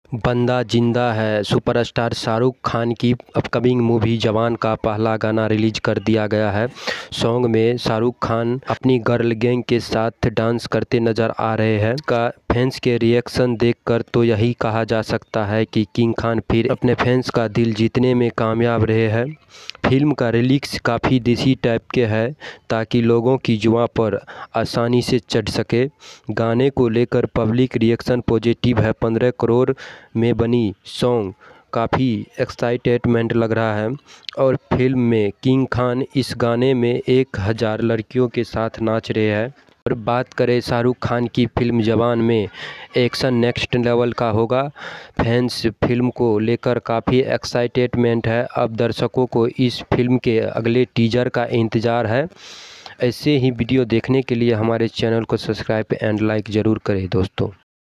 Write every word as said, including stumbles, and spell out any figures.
बंदा जिंदा है। सुपरस्टार शाहरुख खान की अपकमिंग मूवी जवान का पहला गाना रिलीज कर दिया गया है। सॉन्ग में शाहरुख खान अपनी गर्ल गैंग के साथ डांस करते नजर आ रहे हैं। का फैंस के रिएक्शन देखकर तो यही कहा जा सकता है कि किंग खान फिर अपने फैंस का दिल जीतने में कामयाब रहे हैं। फिल्म का रिलीज काफ़ी देसी टाइप के है ताकि लोगों की जुबां पर आसानी से चढ़ सके। गाने को लेकर पब्लिक रिएक्शन पॉजिटिव है। पंद्रह करोड़ में बनी सॉन्ग काफ़ी एक्साइटमेंट लग रहा है और फिल्म में किंग खान इस गाने में एक हज़ार लड़कियों के साथ नाच रहे हैं। और बात करें शाहरुख खान की फिल्म जवान में, एक्शन नेक्स्ट लेवल का होगा। फैंस फिल्म को लेकर काफ़ी एक्साइटमेंट है। अब दर्शकों को इस फिल्म के अगले टीजर का इंतज़ार है। ऐसे ही वीडियो देखने के लिए हमारे चैनल को सब्सक्राइब एंड लाइक ज़रूर करें दोस्तों।